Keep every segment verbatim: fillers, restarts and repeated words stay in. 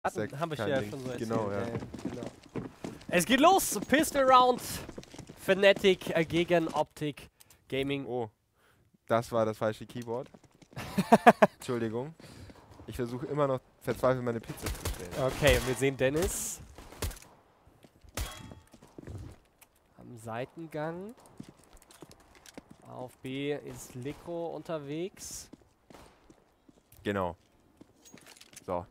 Hatten, haben wir ja schon so erzählt. Genau, ja. Ja, genau. Es geht los! Pistol Round. Fnatic äh, gegen Optic Gaming. Oh, das war das falsche Keyboard. Entschuldigung. Ich versuche immer noch verzweifelt meine Pizza zu stellen. Okay, und wir sehen Dennis am Seitengang. Auf B ist Lekro unterwegs. Genau. So.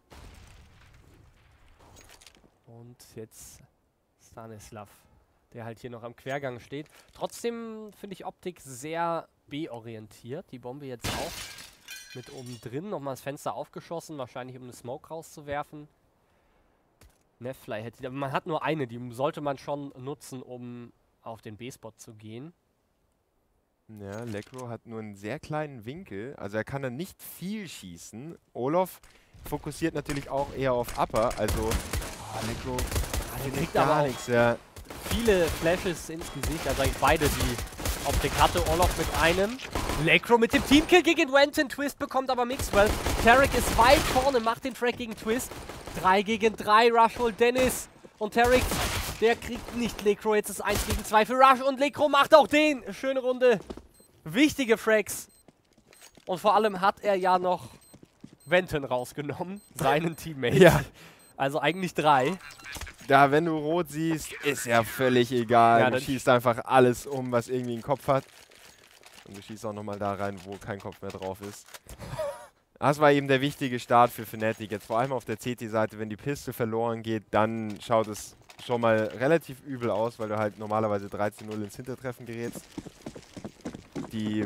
Und jetzt Stanislav, der halt hier noch am Quergang steht. Trotzdem finde ich Optik sehr B-orientiert. Die Bombe jetzt auch mit oben drin. Nochmal das Fenster aufgeschossen, wahrscheinlich um eine Smoke rauszuwerfen. Neffly hätte, aber man hat nur eine, die sollte man schon nutzen, um auf den B-Spot zu gehen. Ja, Lekro hat nur einen sehr kleinen Winkel, also er kann dann nicht viel schießen. Olof fokussiert natürlich auch eher auf Upper, also oh, Lekro Der kriegt aber auch nichts, ja. viele Flashes ins Gesicht, also eigentlich beide, die Optik hatte. Olof mit einem. Lekro mit dem Teamkill gegen Wenton. Twist bekommt aber Mixwell. Tarek ist weit vorne, macht den Frag gegen Twist. drei gegen drei, Rush holt Dennis. Und Tarek, der kriegt nicht Lekro. Jetzt ist eins gegen zwei für Rush und Lekro macht auch den. Schöne Runde. Wichtige Frags. Und vor allem hat er ja noch Wenton rausgenommen, seinen Teammate. Ja. Also eigentlich drei. Da, wenn du rot siehst, ist ja völlig egal. Ja, du schießt einfach alles um, was irgendwie einen Kopf hat. Und du schießt auch nochmal da rein, wo kein Kopf mehr drauf ist. Das war eben der wichtige Start für Fnatic. Jetzt vor allem auf der C T-Seite, wenn die Piste verloren geht, dann schaut es schon mal relativ übel aus, weil du halt normalerweise dreizehn null ins Hintertreffen gerätst. Die,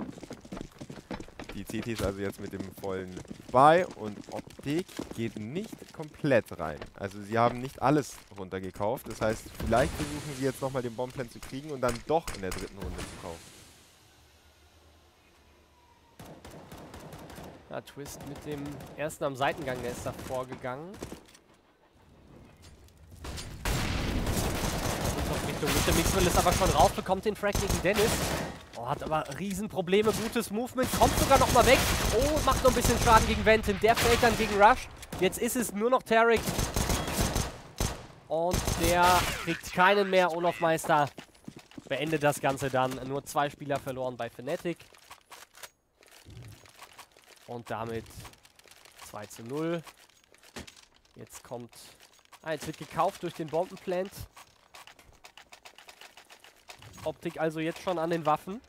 die C T ist also jetzt mit dem vollen bei und Optik geht nicht komplett rein. Also sie haben nicht alles runtergekauft. Das heißt, vielleicht versuchen sie jetzt nochmal den Bombplan zu kriegen und dann doch in der dritten Runde zu kaufen. Ja, Twist mit dem ersten am Seitengang, der ist da vorgegangen. Richtung Mitte. Mixwell ist aber schon raus, bekommt den Frag gegen Dennis. Oh, hat aber Riesenprobleme, gutes Movement, kommt sogar noch mal weg. Oh, macht noch ein bisschen Schaden gegen Wenton. Der fällt dann gegen Rush. Jetzt ist es nur noch Tarek. Und der kriegt keinen mehr. Olof Meister beendet das Ganze dann. Nur zwei Spieler verloren bei Fnatic. Und damit zwei zu null. Jetzt kommt... Ah, jetzt wird gekauft durch den Bombenplant. Optik also jetzt schon an den Waffen.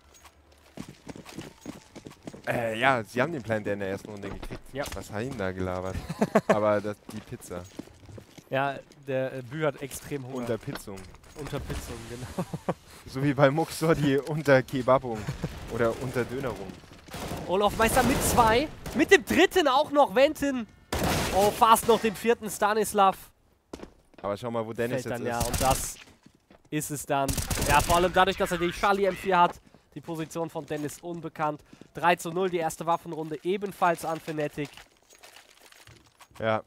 Äh, ja, sie haben den Plan der in der ersten Runde gekriegt. Ja. Was hat ihn da gelabert? Aber das, die Pizza. Ja, der äh, Bü hat extrem Hunger. Unterpizzung. Unterpizzung, genau. So wie bei Muxor die Unterkebabung oder Unterdönerung. Olof Meister mit zwei. Mit dem dritten auch noch Wenton. Oh, fast noch den vierten Stanislav. Aber schau mal, wo Dennis Fällt jetzt dann, ist. ja, und das ist es dann. Ja, vor allem dadurch, dass er die Charlie M vier hat. Die Position von Dennis unbekannt. drei zu null, die erste Waffenrunde ebenfalls an Fnatic. Ja.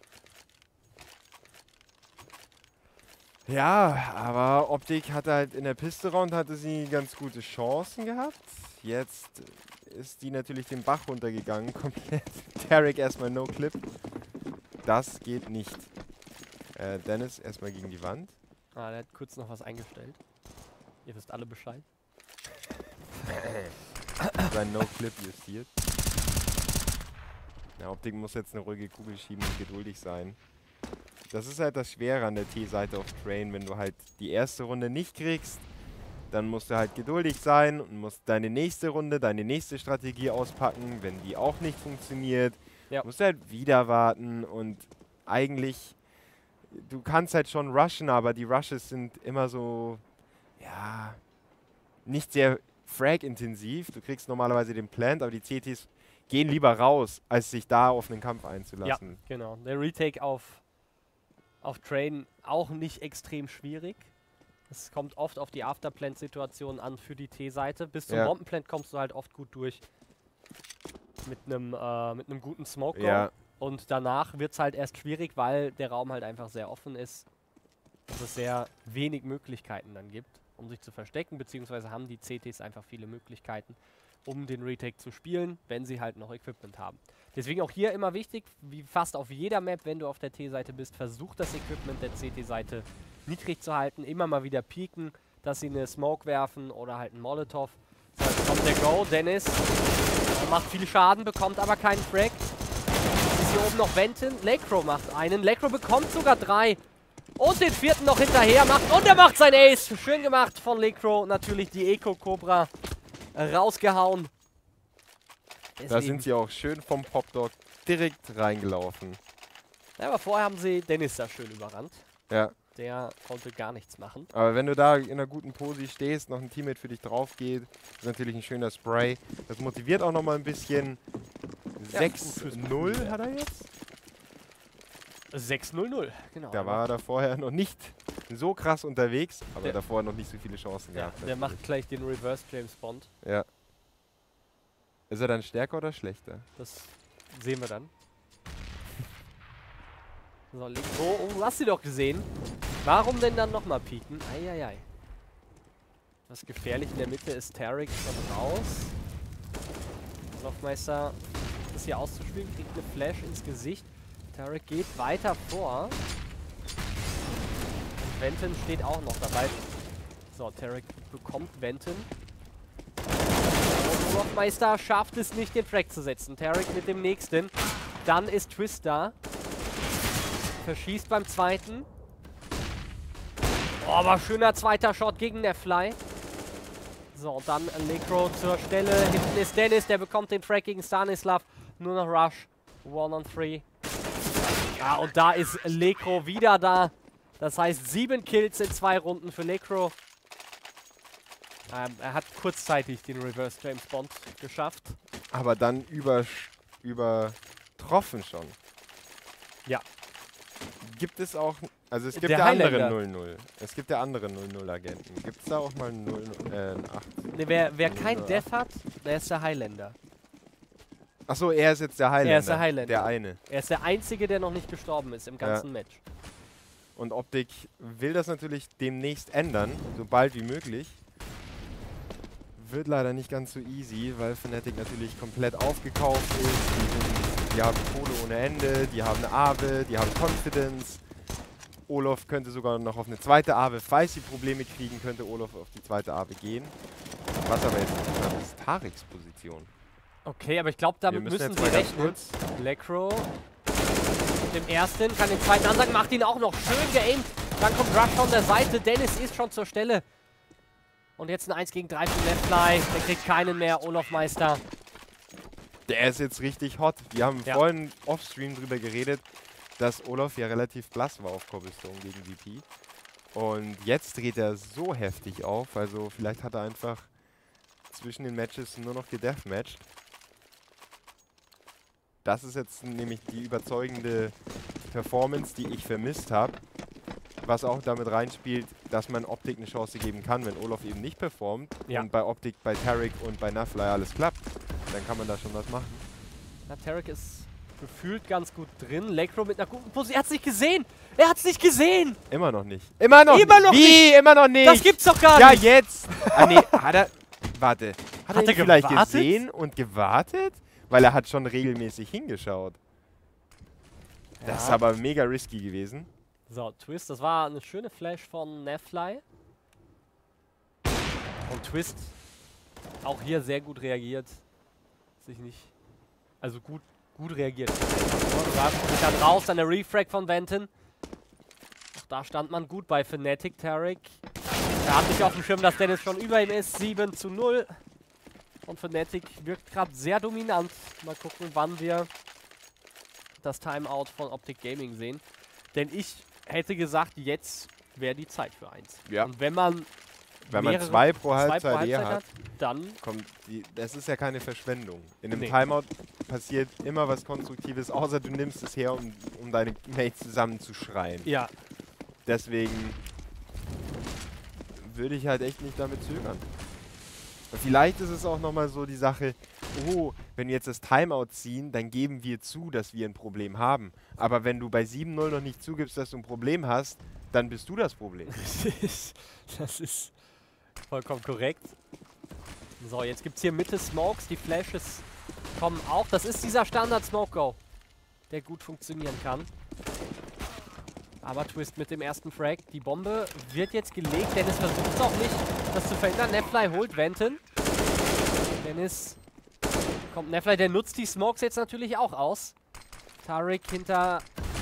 Ja, aber Optik hatte halt in der Piste-Round hatte sie ganz gute Chancen gehabt. Jetzt ist die natürlich den Bach runtergegangen. Komplett. Tarek erstmal No-Clip. Das geht nicht. Äh, Dennis erstmal gegen die Wand. Ah, der hat kurz noch was eingestellt. Ihr wisst alle Bescheid. Sein No-Clip justiert. Ja, Optik muss jetzt eine ruhige Kugel schieben und geduldig sein. Das ist halt das Schwere an der T-Seite auf Train, wenn du halt die erste Runde nicht kriegst, dann musst du halt geduldig sein und musst deine nächste Runde, deine nächste Strategie auspacken. Wenn die auch nicht funktioniert, Ja. musst du halt wieder warten und eigentlich, du kannst halt schon rushen, aber die Rushes sind immer so, ja, nicht sehr frag-intensiv. Du kriegst normalerweise den Plant, aber die C Ts gehen lieber raus, als sich da auf einen Kampf einzulassen. Ja, genau. Der Retake auf, auf Train auch nicht extrem schwierig. Es kommt oft auf die Afterplant-Situation an für die T-Seite. Bis zum Ja. Bombenplant kommst du halt oft gut durch. Mit einem äh, mit einem guten Smoke. Ja. Und danach wird es halt erst schwierig, weil der Raum halt einfach sehr offen ist. Dass es sehr wenig Möglichkeiten dann gibt, um sich zu verstecken. Beziehungsweise haben die C Ts einfach viele Möglichkeiten. um den Retake zu spielen, wenn sie halt noch Equipment haben. Deswegen auch hier immer wichtig, wie fast auf jeder Map, wenn du auf der T-Seite bist, versuch das Equipment der C T-Seite niedrig zu halten, immer mal wieder pieken, dass sie eine Smoke werfen oder halt einen Molotov. So, jetzt kommt der Go, Dennis macht viel Schaden, bekommt aber keinen Frag. Ist hier oben noch Venton, Lekro macht einen, Lekro bekommt sogar drei. Und den vierten noch hinterher macht. Und er macht sein Ace. Schön gemacht von Lekro. Natürlich die Eco-Cobra rausgehauen. Deswegen. Da sind sie auch schön vom Popdog direkt reingelaufen. Ja, aber vorher haben sie Dennis da schön überrannt. Ja. Der konnte gar nichts machen. Aber wenn du da in einer guten Posi stehst, noch ein Teammate für dich drauf geht, ist natürlich ein schöner Spray. Das motiviert auch nochmal ein bisschen. Ja, sechs null hat er jetzt? sechs null null, genau. Da war er da vorher noch nicht so krass unterwegs, aber der davor noch nicht so viele Chancen ja, gehabt. Der macht gleich den Reverse James Bond. Ja. Ist er dann stärker oder schlechter? Das sehen wir dann. So, oh, oh, du hast sie doch gesehen. Warum denn dann nochmal pieken? Eieiei. Was gefährlich in der Mitte ist Tarik schon raus. Softmeister ist hier auszuspielen, kriegt eine Flash ins Gesicht. Tarik geht weiter vor. Und Venton steht auch noch dabei. So, Tarik bekommt Venton. Und Softmeister schafft es nicht, den Frag zu setzen. Tarik mit dem nächsten. Dann ist Twist da. Verschießt beim zweiten. Oh, aber schöner zweiter Shot gegen Nefly. So, dann Lekro zur Stelle. Hinten ist Dennis, der bekommt den Frag gegen Stanislav. Nur noch Rush. One on three. Ja, und da ist Lekro wieder da. Das heißt, sieben Kills in zwei Runden für Lekro. Ähm, er hat kurzzeitig den Reverse James Bond geschafft. Aber dann über, übertroffen schon. Ja. Gibt es auch, also es gibt Der ja andere Highlander. null null. Es gibt ja andere null null Agenten. Gibt es da auch mal einen null null, äh, einen acht? Ne, wer wer kein Death hat, der ist der Highlander. Achso, er ist jetzt der Highlander. Er ist der Highlander. Der eine. Er ist der Einzige, der noch nicht gestorben ist im ganzen Ja. Match. Und Optic will das natürlich demnächst ändern, so bald wie möglich. Wird leider nicht ganz so easy, weil Fnatic natürlich komplett aufgekauft ist. Die, sind, die haben Kohle ohne Ende, die haben eine Aave, die haben Confidence. Olof könnte sogar noch auf eine zweite Aave, falls sie Probleme kriegen, könnte Olof auf die zweite Aave gehen. Was aber jetzt interessant ist, Tariks Position. Okay, aber ich glaube, damit Wir müssen müssen jetzt sie mal ganz rechnen. kurz- Lekro mit dem ersten, kann den zweiten ansagen, macht ihn auch noch schön geaimt. Dann kommt Rush von der Seite, Dennis ist schon zur Stelle. Und jetzt ein eins gegen drei für Nefly, der kriegt keinen mehr, Olaf Meister. Der ist jetzt richtig hot. Wir haben Ja. vorhin offstream drüber geredet, dass Olof ja relativ blass war auf Cobblestone gegen V P. Und jetzt dreht er so heftig auf, also vielleicht hat er einfach zwischen den Matches nur noch gedeathmatcht. Das ist jetzt nämlich die überzeugende Performance, die ich vermisst habe. Was auch damit reinspielt, dass man Optic eine Chance geben kann, wenn Olof eben nicht performt. Ja. Und bei Optic, bei Tarik und bei Nefly alles klappt. Dann kann man da schon was machen. Ja, Tarik ist gefühlt ganz gut drin. Lekro mit einer guten Position. Er hat's nicht gesehen! Er hat's nicht gesehen! Immer noch nicht. Immer noch Immer nicht! noch Wie? nicht! Immer noch nicht! Das gibt's doch gar ja, nicht! jetzt! Ah, nee, hat er... Warte. Hat, Hat er, er ihn vielleicht gewartet? gesehen und gewartet? Weil er hat schon regelmäßig hingeschaut. Das ist Ja. aber mega risky gewesen. So, Twist, das war eine schöne Flash von Nefly. Und Twist auch hier sehr gut reagiert. Sich nicht. Also gut, gut reagiert. Geht dann raus, dann der Refrag von Venton. Auch da stand man gut bei Fnatic. Tarik. Er hat nicht auf dem Schirm, dass Dennis schon über ihm ist. sieben zu null. Und Fnatic wirkt gerade sehr dominant. Mal gucken, wann wir das Timeout von Optic Gaming sehen. Denn ich hätte gesagt, jetzt wäre die Zeit für eins. Ja. Und wenn man Wenn man mehrere- zwei pro zwei Halbzeit, pro Halbzeit eher hat, hat, dann kommt die, das ist ja keine Verschwendung. In einem Nee. Timeout passiert immer was Konstruktives, außer du nimmst es her, um, um deine Mates zusammenzuschreien. ja. Deswegen würde ich halt echt nicht damit zögern. Und vielleicht ist es auch nochmal so die Sache, oh, wenn wir jetzt das Timeout ziehen, dann geben wir zu, dass wir ein Problem haben. Aber wenn du bei sieben null noch nicht zugibst, dass du ein Problem hast, dann bist du das Problem. Das ist vollkommen korrekt. So, jetzt gibt es hier Mitte Smokes. Die Flashes kommen auch. Das ist dieser Standard-Smoke-Go, der gut funktionieren kann. Aber Twist mit dem ersten Frag. Die Bombe wird jetzt gelegt. Dennis versucht es auch nicht, das zu verhindern. Nefly holt Venton. Dennis kommt Nefly, der nutzt die Smokes jetzt natürlich auch aus. Tarik hinter,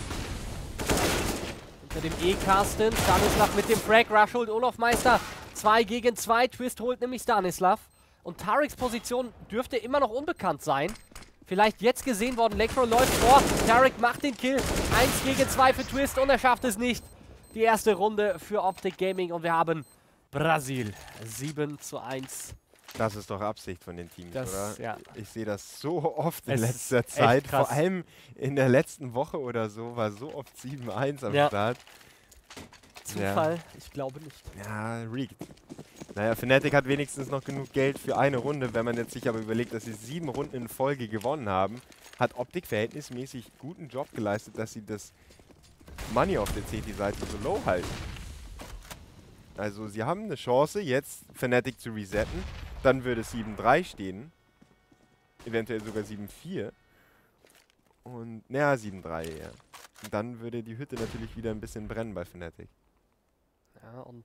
hinter dem E-Carsten. Stanislav mit dem Frag. Rush holt Olofmeister. zwei gegen zwei. Twist holt nämlich Stanislav. Und Tariks Position dürfte immer noch unbekannt sein. Vielleicht jetzt gesehen worden. Lekro läuft vor. Tarik macht den Kill. eins gegen zwei für Twist und er schafft es nicht. Die erste Runde für Optic Gaming und wir haben Brasil. sieben zu eins. Das ist doch Absicht von den Teams, Das, oder? ja. Ich sehe das so oft in Es letzter ist echt Zeit. krass. Vor allem in der letzten Woche oder so war so oft sieben eins am Ja. Start. Zufall? Ich glaube nicht. Ja, rigged. Naja, Fnatic hat wenigstens noch genug Geld für eine Runde. Wenn man jetzt sich aber überlegt, dass sie sieben Runden in Folge gewonnen haben, hat Optic verhältnismäßig guten Job geleistet, dass sie das Money auf der C T-Seite so low halten. Also sie haben eine Chance, jetzt Fnatic zu resetten. Dann würde es sieben drei stehen. Eventuell sogar sieben vier. Und, naja, sieben drei, ja. Und dann würde die Hütte natürlich wieder ein bisschen brennen bei Fnatic. Ja, und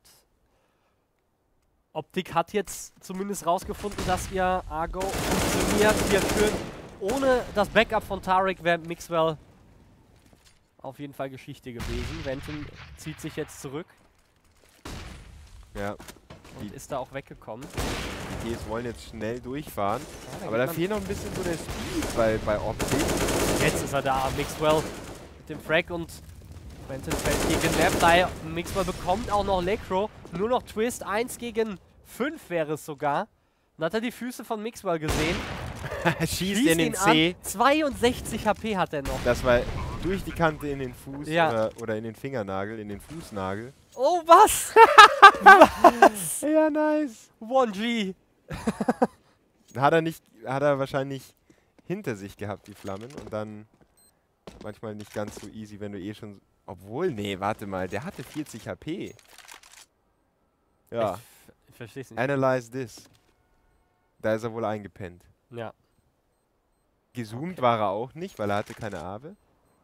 Optic hat jetzt zumindest rausgefunden, dass ihr Argo funktioniert. Wir führen ohne das Backup von Tarik wäre Mixwell auf jeden Fall Geschichte gewesen. Venton zieht sich jetzt zurück Ja, und Die- ist da auch weggekommen. die Ts wollen jetzt schnell durchfahren. Ja, Aber geht da man- fehlt noch ein bisschen so der Speed bei, bei Optic. Jetzt ist er da, Mixwell mit dem Frag und Venton fällt gegen Nefly. Mixwell bekommt auch noch Lekro. Nur noch Twist, eins gegen fünf wäre es sogar. Dann hat er die Füße von Mixwell gesehen. Schießt Schießt in den ihn C. an. zweiundsechzig H P hat er noch. Das war durch die Kante in den Fuß Ja. oder, oder in den Fingernagel, in den Fußnagel. Oh, was? Ja, nice. one G. Hat er nicht, hat er wahrscheinlich hinter sich gehabt, die Flammen. Und dann manchmal nicht ganz so easy, wenn du eh schon... Obwohl, nee, warte mal, der hatte vierzig H P. Ja, Ich, ich verstehe es nicht. analyze this. Da ist er wohl eingepennt. Ja. Gezoomt Okay. war er auch nicht, weil er hatte keine Aave.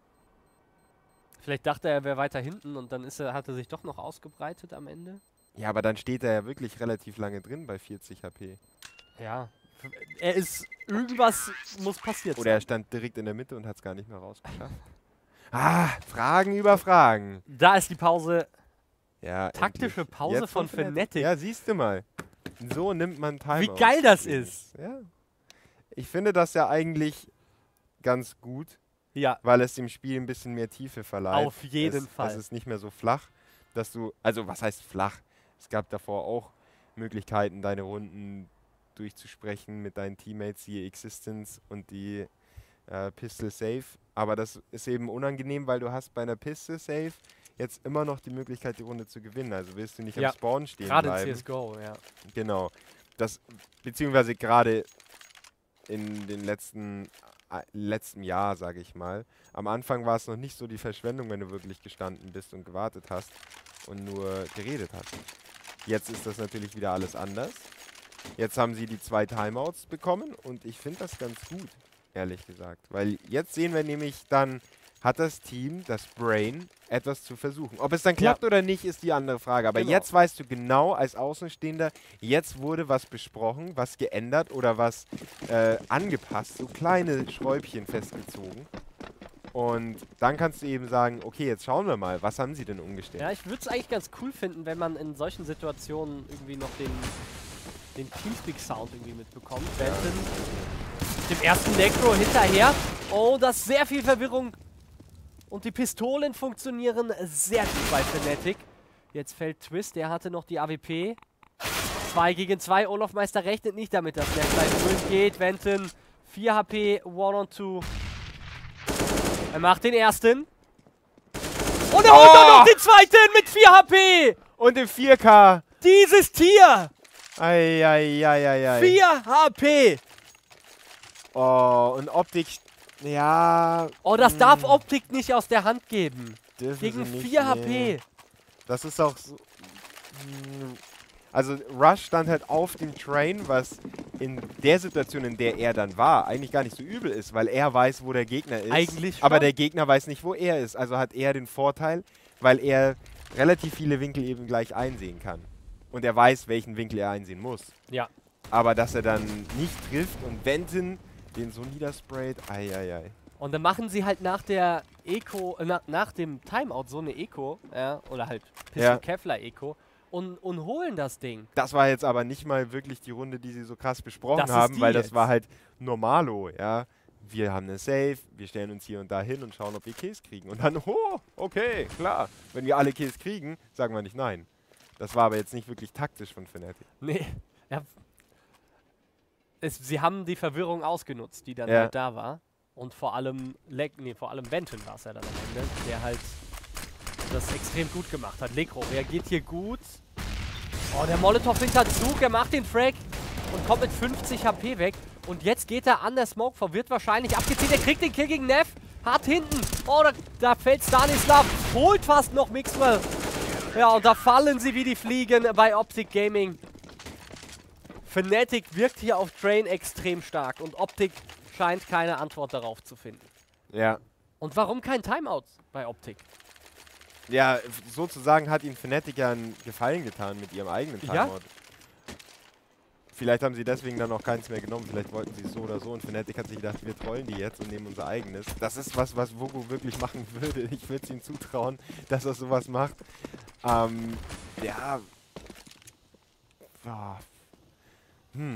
Vielleicht dachte er, er wäre weiter hinten und dann ist er, hat er sich doch noch ausgebreitet am Ende. Ja, aber dann steht er ja wirklich relativ lange drin bei vierzig H P. Ja. Er ist... Irgendwas muss passiert Oder er sein. stand direkt in der Mitte und hat es gar nicht mehr rausgeschafft. Ah, Fragen über Fragen. Da ist die Pause. Ja, Taktische endlich. Pause Jetzt von Fnatic. Ja, siehst du mal. So nimmt man Timeout. Wie geil das ist. Ja. Ich finde das ja eigentlich ganz gut, Ja. weil es dem Spiel ein bisschen mehr Tiefe verleiht. Auf jeden es, Fall. Es ist nicht mehr so flach, dass du, also was heißt flach? Es gab davor auch Möglichkeiten, deine Runden durchzusprechen mit deinen Teammates, die Existence und die äh, Pistol Safe. Aber das ist eben unangenehm, weil du hast bei einer Pistol Safe jetzt immer noch die Möglichkeit, die Runde zu gewinnen. Also willst du nicht Ja, am Spawn stehen Gerade in bleiben. C S G O, ja. Genau. Das, beziehungsweise gerade in den letzten, äh, letzten Jahr, sage ich mal. Am Anfang war es noch nicht so die Verschwendung, wenn du wirklich gestanden bist und gewartet hast und nur geredet hast. Jetzt ist das natürlich wieder alles anders. Jetzt haben sie die zwei Timeouts bekommen und ich finde das ganz gut, ehrlich gesagt. Weil jetzt sehen wir nämlich dann, hat das Team, das Brain, etwas zu versuchen. Ob es dann klappt Ja. oder nicht, ist die andere Frage. Aber Genau. jetzt weißt du genau als Außenstehender, jetzt wurde was besprochen, was geändert oder was äh, angepasst, so kleine Schräubchen festgezogen. Und dann kannst du eben sagen, okay, jetzt schauen wir mal, was haben sie denn umgestellt? Ja, ich würde es eigentlich ganz cool finden, wenn man in solchen Situationen irgendwie noch den, den Teamspeak-Sound irgendwie mitbekommt. Benton mit dem ersten Necro hinterher. Oh, das ist sehr viel Verwirrung. Und die Pistolen funktionieren sehr gut bei Fnatic. Jetzt fällt Twist, der hatte noch die A W P. zwei gegen zwei, Olofmeister rechnet nicht damit, dass der gleich durchgeht. Benton, vier H P, one on two. Er macht den ersten. Und er holt Oh! dann noch den zweiten mit vier H P. Und im vier K. Dieses Tier. Eieieiei. vier H P. Oh, und Optik. Ja. Oh, das mh, darf Optik nicht aus der Hand geben. dürfen Gegen sie nicht, vier nee. H P. Das ist auch so. Mh, Also Rush stand halt auf dem Train, was in der Situation, in der er dann war, eigentlich gar nicht so übel ist, weil er weiß, wo der Gegner ist. Eigentlich schon. Aber der Gegner weiß nicht, wo er ist. Also hat er den Vorteil, weil er relativ viele Winkel eben gleich einsehen kann. Und er weiß, welchen Winkel er einsehen muss. Ja. Aber dass er dann nicht trifft und Venton den so niedersprayt, ei, ei, ei. Und dann machen sie halt nach der Eco, äh, na, nach dem Timeout so eine Eco, ja, oder halt Pistol Ja. Kevlar Eco und, und holen das Ding. Das war jetzt aber nicht mal wirklich die Runde, die sie so krass besprochen Das ist haben, die weil das jetzt. war halt normalo, ja. Wir haben eine Safe, wir stellen uns hier und da hin und schauen, ob wir Kills kriegen. Und dann, oh, okay, klar. Wenn wir alle Kills kriegen, sagen wir nicht nein. Das war aber jetzt nicht wirklich taktisch von Fnatic. Nee, ja. Es, sie haben die Verwirrung ausgenutzt, die dann Ja. halt da war. Und vor allem, Le nee, vor allem Venton war es ja dann am Ende, der halt das extrem gut gemacht hat. Lekro reagiert hier gut. Oh, der Molotov hinterzug, er macht den Frag und kommt mit fünfzig H P weg. Und jetzt geht er an der Smoke, verwirrt wahrscheinlich abgezielt. Er kriegt den Kill gegen Neff. Hart hinten. Oh, da, da fällt Stanislav. Holt fast noch Mixwell. Ja, und da fallen sie wie die Fliegen bei Optic Gaming. Fnatic wirkt hier auf Train extrem stark. Und Optic scheint keine Antwort darauf zu finden. Ja. Und warum kein Timeout bei Optic? Ja, f- sozusagen hat ihnen Fnatic ja einen Gefallen getan mit ihrem eigenen Ja. Timeout. Vielleicht haben sie deswegen dann auch keins mehr genommen. Vielleicht wollten sie es so oder so. Und Fnatic hat sich gedacht, wir trollen die jetzt und nehmen unser eigenes. Das ist was, was Vogo wirklich machen würde. Ich würde es ihm zutrauen, dass er sowas macht. Ähm, ja. Ah. Hm.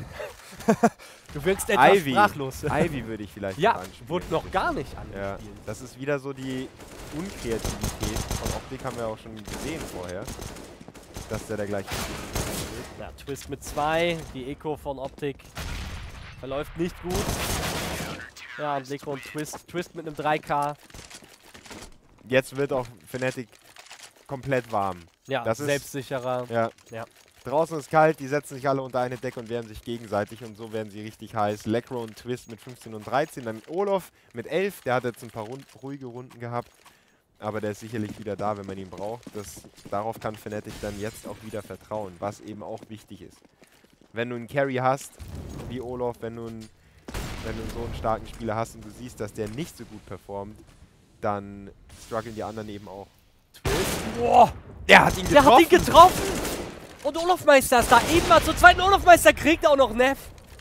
Du wirkst etwas Ivy. sprachlos. Ivy würde ich vielleicht Ja, noch anspielen. wurde noch gar nicht Ja, angespielt. das ist wieder so die Unkreativität von Optic, haben wir auch schon gesehen vorher. Dass der da gleich wird. Ja, Twist mit zwei, die Eco von Optic verläuft nicht gut. Ja, und Lekro und Twist. Twist mit einem drei K. Jetzt wird auch Fnatic komplett warm. Ja, Das ist- selbstsicherer. Ja. Ja. Draußen ist kalt, die setzen sich alle unter eine Decke und wärmen sich gegenseitig und so werden sie richtig heiß. Lekro und Twist mit fünfzehn und dreizehn, dann Olof mit elf, der hat jetzt ein paar Rund ruhige Runden gehabt. Aber der ist sicherlich wieder da, wenn man ihn braucht. Das, darauf kann Fnatic dann jetzt auch wieder vertrauen, was eben auch wichtig ist. Wenn du einen Carry hast, wie Olof, wenn du, einen, wenn du so einen starken Spieler hast und du siehst, dass der nicht so gut performt, dann strugglen die anderen eben auch. Twist. Boah, Der hat ihn der getroffen! hat ihn getroffen! Und Olofmeister ist da. Eben mal zur zweiten Olofmeister kriegt auch noch Neff.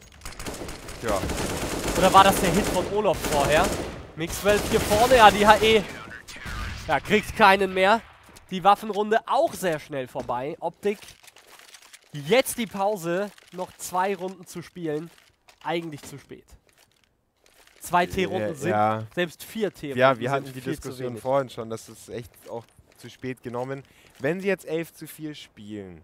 Ja. Oder war das der Hit von Olof vorher? Mixwell hier vorne, ja, die H E. Ja, kriegt keinen mehr. Die Waffenrunde auch sehr schnell vorbei. Optik. Jetzt die Pause. Noch zwei Runden zu spielen. Eigentlich zu spät. Zwei T-Runden Äh, sind, ja. selbst vier T-Runden Ja, wir sind hatten die viel zu Diskussion wenig. vorhin schon, das ist echt auch zu spät genommen. Wenn sie jetzt elf zu vier spielen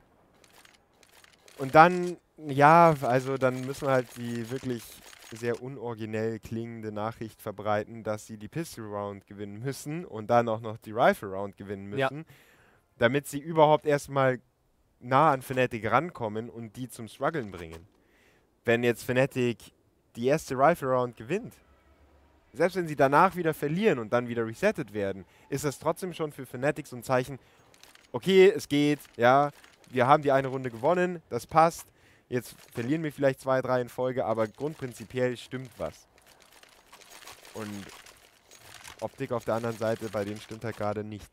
und dann, ja, also dann müssen wir halt die wirklich sehr unoriginell klingende Nachricht verbreiten, dass sie die Pistol Round gewinnen müssen und dann auch noch die Rifle Round gewinnen Ja. müssen, damit sie überhaupt erstmal nah an Fnatic rankommen und die zum Struggeln bringen. Wenn jetzt Fnatic die erste Rifle Round gewinnt, selbst wenn sie danach wieder verlieren und dann wieder resettet werden, ist das trotzdem schon für Fnatic so ein Zeichen, okay, es geht, ja, wir haben die eine Runde gewonnen, das passt, jetzt verlieren wir vielleicht zwei, drei in Folge, aber grundprinzipiell stimmt was. Und Optik auf der anderen Seite, bei denen stimmt halt gerade nichts.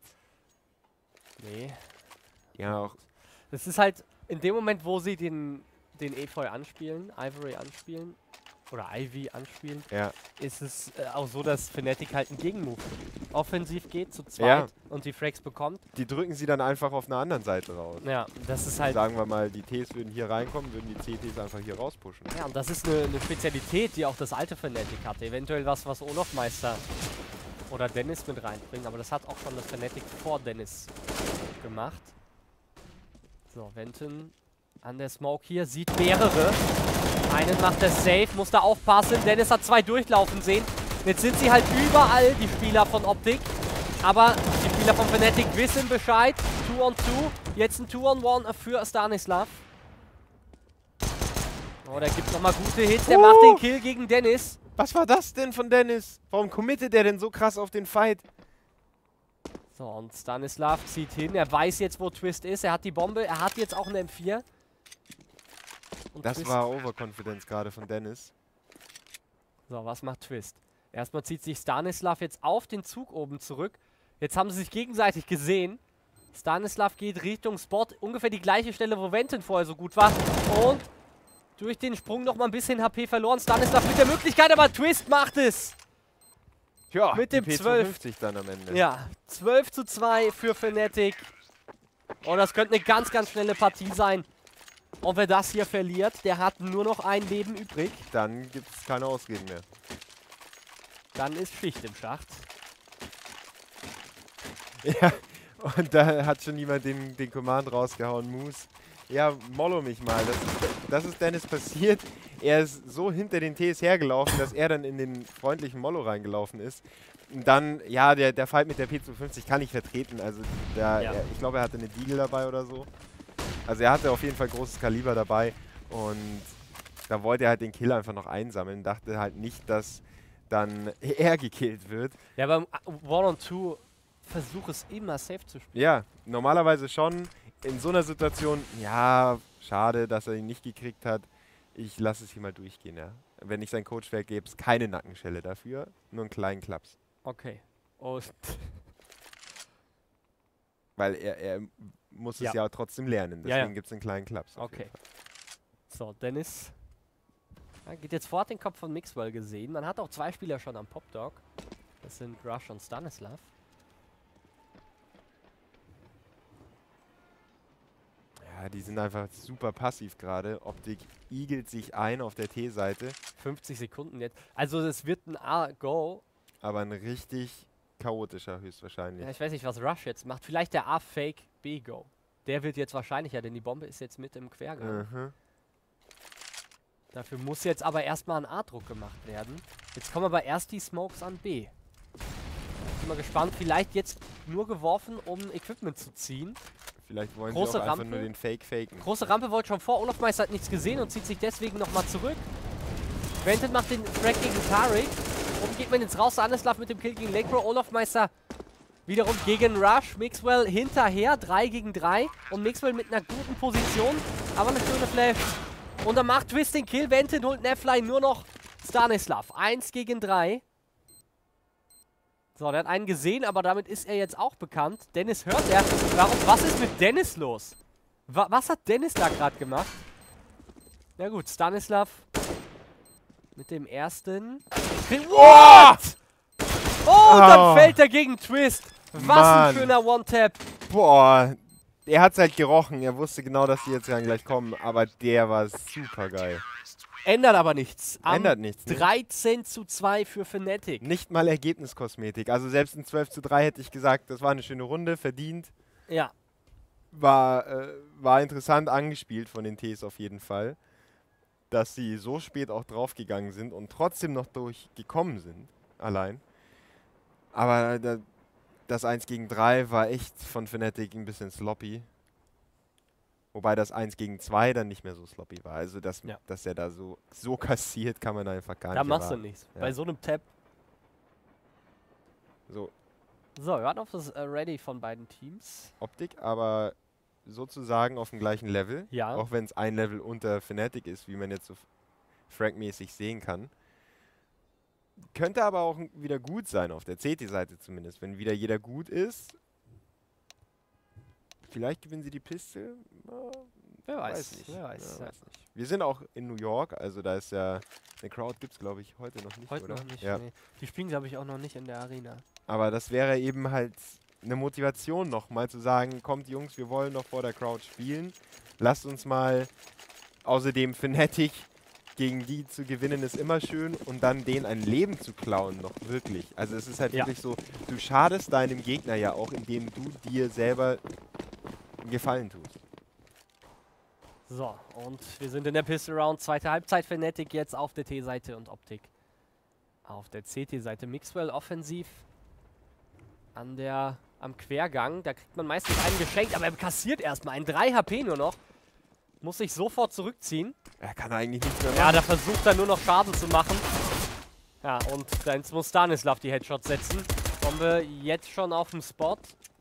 Nee. Ja, auch, Es ist halt in dem Moment, wo sie den, den Efeu anspielen, Ivory anspielen, oder Ivy anspielen, ja, ist es äh, auch so, dass Fnatic halt einen Gegenmove offensiv geht, zu zweit Ja. und die Frags bekommt. die drücken sie dann einfach auf einer anderen Seite raus. Ja, das ist halt. Sagen wir mal, die Ts würden hier reinkommen, würden die C Ts einfach hier rauspushen. Ja, und das ist eine, eine Spezialität, die auch das alte Fnatic hatte. Eventuell was, was Olofmeister oder Dennis mit reinbringen, aber das hat auch schon das Fnatic vor Dennis gemacht. So, Venton an der Smoke hier, sieht mehrere. Einen macht er safe, muss da aufpassen. Dennis hat zwei durchlaufen sehen. Jetzt sind sie halt überall, die Spieler von Optic. Aber die Spieler von Fnatic wissen Bescheid. two on two. Jetzt ein two on one für Stanislav. Oh, der gibt nochmal gute Hits. Der Uh. macht den Kill gegen Dennis. Was war das denn von Dennis? Warum committet er denn so krass auf den Fight? So, und Stanislav zieht hin. Er weiß jetzt, wo Twist ist. Er hat die Bombe. Er hat jetzt auch eine M vier. Und Das Twist war Overconfidence gerade von Dennis. So, was macht Twist? Erstmal zieht sich Stanislav jetzt auf den Zug oben zurück. Jetzt haben sie sich gegenseitig gesehen. Stanislav geht Richtung Spot. Ungefähr die gleiche Stelle, wo Venton vorher so gut war. Und durch den Sprung noch mal ein bisschen H P verloren. Stanislav mit der Möglichkeit, aber Twist macht es. Ja, mit dem P zwölf. fünfzig dann am Ende. Ja, zwölf zu zwei für Fnatic. Und das könnte eine ganz, ganz schnelle Partie sein. Und wer das hier verliert, der hat nur noch ein Leben übrig. Dann gibt es keine Ausreden mehr. Dann ist Schicht im Schacht. Ja, und da hat schon jemand den, den Command rausgehauen, Moose. Ja, mollo mich mal. Das ist, das ist Dennis passiert. Er ist so hinter den Ts hergelaufen, dass er dann in den freundlichen Mollo reingelaufen ist. Und dann, ja, der, der Fight mit der P fünfzig kann ich vertreten. Also, der, Ja. er, ich glaube, er hatte eine Deagle dabei oder so. Also, er hatte auf jeden Fall großes Kaliber dabei. Und da wollte er halt den Kill einfach noch einsammeln. Dachte halt nicht, dass dann er gekillt wird. Ja, beim One on Two versuche es immer safe zu spielen. Ja, normalerweise schon. In so einer Situation, ja, schade, dass er ihn nicht gekriegt hat. Ich lasse es hier mal durchgehen, ja. Wenn ich sein Coach wäre, gäbe es keine Nackenschelle dafür, nur einen kleinen Klaps. Okay. Und Weil er, er muss Ja. es ja trotzdem lernen, Ja, deswegen ja. gibt es einen kleinen Klaps. auf okay. jeden Fall. So, Dennis ja, geht jetzt vor, hat den Kopf von Mixwell gesehen. Man hat auch zwei Spieler schon am Popdog. Das sind Rush und Stanislav. Ja, die sind einfach super passiv gerade. Optik igelt sich ein auf der T-Seite, fünfzig Sekunden jetzt. Also es wird ein A-Go. aber ein richtig chaotischer höchstwahrscheinlich. Ja, ich weiß nicht, was Rush jetzt macht. Vielleicht der A-Fake B-Go. Der wird jetzt wahrscheinlicher, denn die Bombe ist jetzt mit im Quergang. Mhm. Dafür muss jetzt aber erstmal ein A-Druck gemacht werden. Jetzt kommen aber erst die Smokes an B. Bin mal gespannt, vielleicht jetzt nur geworfen, um Equipment zu ziehen. Vielleicht wollen Große sie auch einfach Rampe. nur den Fake faken. Große Rampe wollte schon vor. Olaf Meister hat nichts gesehen und zieht sich deswegen nochmal zurück. Venton macht den Frag gegen Tariq. Oben geht man jetzt raus. Stanislav mit dem Kill gegen Lakebro. Olaf Meister wiederum gegen Rush. Mixwell hinterher. drei gegen drei. Und Mixwell mit einer guten Position. Aber eine schöne Flash. Und dann macht Twist den Kill. Venton holt Nefline. Nur noch Stanislav. eins gegen drei. So, der hat einen gesehen, aber damit ist er jetzt auch bekannt. Dennis hört er. Warum, was ist mit Dennis los? Wa was hat Dennis da gerade gemacht? Na gut, Stanislav mit dem ersten. What? Oh, dann Oh. fällt er gegen Twist. Was Mann. ein schöner One-Tap. Boah, er hat es halt gerochen. Er wusste genau, dass die jetzt dann gleich kommen. Aber der war super geil. Ändert aber nichts. Am Ändert nichts. Ne? dreizehn zu zwei für Fnatic. Nicht mal Ergebniskosmetik. Also selbst in zwölf zu drei hätte ich gesagt, das war eine schöne Runde, verdient. Ja. War, äh, war interessant angespielt von den Ts auf jeden Fall. Dass sie so spät auch draufgegangen sind und trotzdem noch durchgekommen sind. Allein. Aber da, das eins gegen drei war echt von Fnatic ein bisschen sloppy. Wobei das eins gegen zwei dann nicht mehr so sloppy war. Also, dass, Ja. dass er da so, so kassiert, kann man einfach gar Da nicht machst du erwarten. nichts. Ja. Bei so einem Tap. So, So, wir warten auf das äh, Ready von beiden Teams. Optik, aber sozusagen auf dem gleichen Level. Ja. Auch wenn es ein Level unter Fnatic ist, wie man jetzt so Frag-mäßig sehen kann. Könnte aber auch wieder gut sein, auf der C T-Seite zumindest. Wenn wieder jeder gut ist, vielleicht gewinnen sie die Piste. Na, Wer weiß, weiß nicht. wer weiß, Ja, ja. weiß nicht. Wir sind auch in New York, also da ist ja, eine Crowd gibt es glaube ich heute noch nicht, Heute oder? noch nicht. Ja. Nee. Die spielen, glaube ich, auch noch nicht in der Arena. Aber das wäre eben halt eine Motivation noch mal zu sagen, kommt Jungs, wir wollen noch vor der Crowd spielen. Lasst uns mal, außerdem Fnatic gegen die zu gewinnen ist immer schön und dann denen ein Leben zu klauen noch wirklich. Also es ist halt Ja. wirklich so, du schadest deinem Gegner ja auch, indem du dir selber einen Gefallen tust. So, und wir sind in der Pistol Round. Zweite Halbzeit für Fnatic jetzt auf der T-Seite und Optik auf der C T-Seite. Mixwell offensiv an der, am Quergang. Da kriegt man meistens einen geschenkt, aber er kassiert erstmal einen. drei H P nur noch. Muss sich sofort zurückziehen. Er kann eigentlich nichts mehr machen. Ja, da versucht er nur noch Schaden zu machen. Ja, und dann muss Stanislav die Headshots setzen. Kommen wir jetzt schon auf den Spot.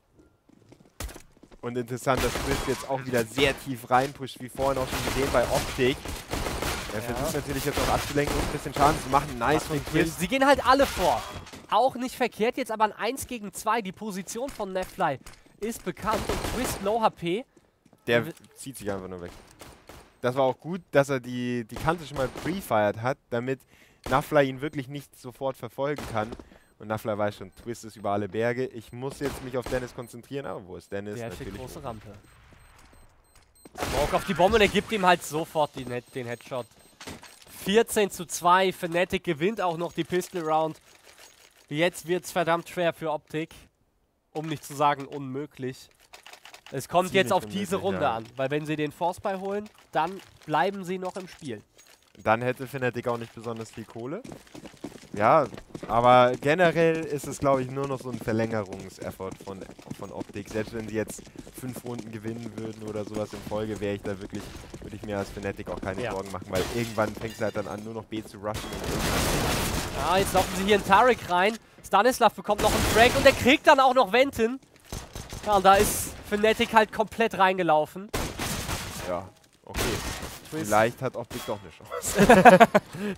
Und interessant, dass Twist jetzt auch wieder sehr tief reinpusht, wie vorhin auch schon gesehen bei Optik. Er Ja. versucht natürlich jetzt auch abzulenken und ein bisschen Schaden zu machen. Nice von Twist. Sie gehen halt alle vor. Auch nicht verkehrt, jetzt aber ein eins gegen zwei. Die Position von Nefly ist bekannt und Twist Low H P. Der zieht sich einfach nur weg. Das war auch gut, dass er die, die Kante schon mal pre-fired hat, damit Nafly ihn wirklich nicht sofort verfolgen kann. Und Nafly weiß schon, Twist ist über alle Berge. Ich muss jetzt mich auf Dennis konzentrieren. Aber wo ist Dennis? Der steht Natürlich große Rampe. Smoke auf die Bombe und er gibt ihm halt sofort den, Head den Headshot. vierzehn zu zwei. Fnatic gewinnt auch noch die Pistol Round. Jetzt wird's verdammt schwer für Optik. Um nicht zu sagen unmöglich. Es kommt Ziemlich jetzt auf unmöglich, diese Runde ja. an. Weil wenn sie den Force Buy holen, dann bleiben sie noch im Spiel. Dann hätte Fnatic auch nicht besonders viel Kohle. Ja, aber generell ist es, glaube ich, nur noch so ein Verlängerungseffort von, von Optik. Selbst wenn sie jetzt fünf Runden gewinnen würden oder sowas in Folge, wäre ich da wirklich, würde ich mir als Fnatic auch keine Ja. Sorgen machen, weil irgendwann fängt es halt dann an, nur noch B zu rushen. Ja, jetzt laufen sie hier in Tarek rein. Stanislav bekommt noch einen Frag und er kriegt dann auch noch Venton. Ja, und da ist Fnatic halt komplett reingelaufen. Ja, okay. Twist. Vielleicht hat Optik doch eine Chance.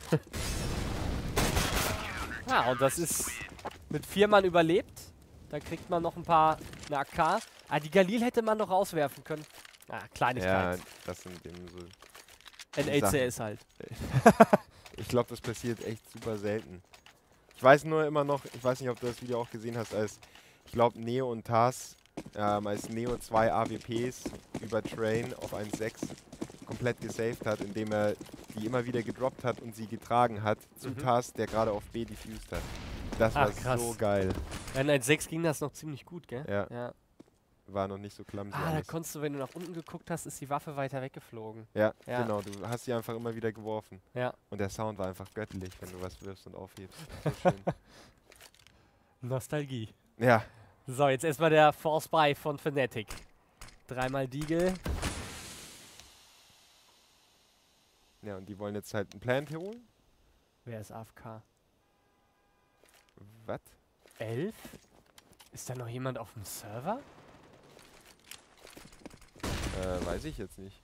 Ja, und das ist mit vier Mann überlebt. Da kriegt man noch ein paar, eine A K. Ah, die Galil hätte man noch rauswerfen können. Ah, Ja, Kleinigkeit. das sind eben so. N A C S halt. Ich glaube, das passiert echt super selten. Ich weiß nur immer noch, ich weiß nicht, ob du das Video auch gesehen hast, als ich glaube Neo und Tars, ähm, als Neo zwei A W Ps über Train auf eins Punkt sechs komplett gesaved hat, indem er die immer wieder gedroppt hat und sie getragen hat zu Mhm. Tars, der gerade auf B diffused hat. Das Ach, war krass. so geil. In eins Punkt sechs ging das noch ziemlich gut, gell? Ja. ja. War noch nicht so clumsy Ah, da alles. konntest du, wenn du nach unten geguckt hast, ist die Waffe weiter weggeflogen. Ja, Ja. genau. Du hast sie einfach immer wieder geworfen. Ja. Und der Sound war einfach göttlich, wenn du was wirfst und aufhebst. So schön. Nostalgie. Ja, So, jetzt erstmal der Force Buy von Fnatic. Dreimal Deagle. ja, und die wollen jetzt halt einen Plant hier holen. Wer ist A F K? Was? elf? Ist da noch jemand auf dem Server? Äh, weiß ich jetzt nicht.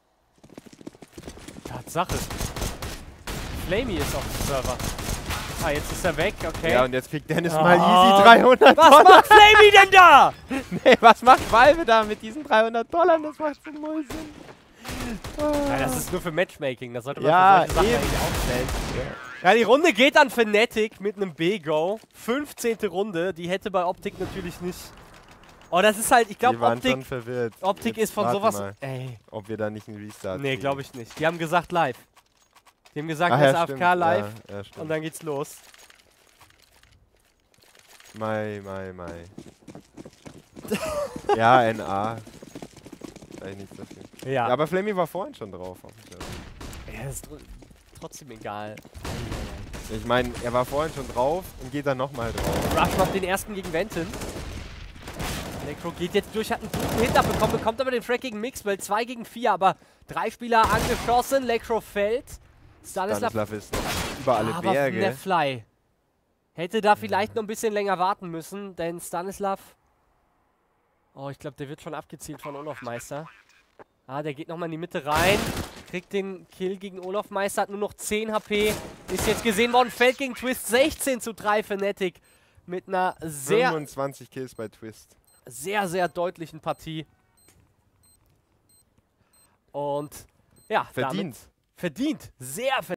Tatsache. Flamey ist auf dem Server. Ah, jetzt ist er weg, okay. Ja, und jetzt kriegt Dennis Oh. mal easy dreihundert Was Dollar. macht Flamey denn da? Nee, was macht Valve da mit diesen dreihundert Dollar? Das macht so null Sinn. Ja, das ist nur für Matchmaking, das sollte man Ja, für solche Sachen eben. eigentlich aufstellen. Ja, die Runde geht an Fnatic mit einem B-Go. fünfzehnte Runde, die hätte bei Optik natürlich nicht... Oh, das ist halt, ich glaube, Wir waren schon Optik, verwirrt. Optik Jetzt ist von warte sowas... mal, Ey, ob wir da nicht einen Restart nee, glaube ich nicht. Die haben gesagt live. Die haben gesagt, Ach das ist ja, A F stimmt. K live Ja, ja, stimmt. und dann geht's los. Mai, mai, mai. Ja, N A. Vielleicht nicht so viel. Ja, Ja, aber Flammy war vorhin schon drauf. auf dem Server. ja ist tr trotzdem egal. Ich meine, er war vorhin schon drauf und geht dann nochmal drauf. Rush macht den ersten gegen Venton. Electro geht jetzt durch, hat einen guten Hit abbekommen, bekommt aber den Frag gegen Mixwell. zwei gegen vier, aber drei Spieler angeschossen. Electro fällt. Stanislav Stanislav ist noch über alle aber Berge. Nefly hätte da vielleicht noch ein bisschen länger warten müssen, denn Stanislav... Oh, ich glaube, der wird schon abgezielt von Olaf Meister. Ah, der geht nochmal in die Mitte rein. Kriegt den Kill gegen Olaf Meister, hat nur noch zehn H P. Ist jetzt gesehen worden, fällt gegen Twist sechzehn zu drei Fnatic. Mit einer sehr, fünfundzwanzig Kills bei Twist. sehr, sehr deutlichen Partie. Und ja, Verdient. damit verdient. Sehr verdient.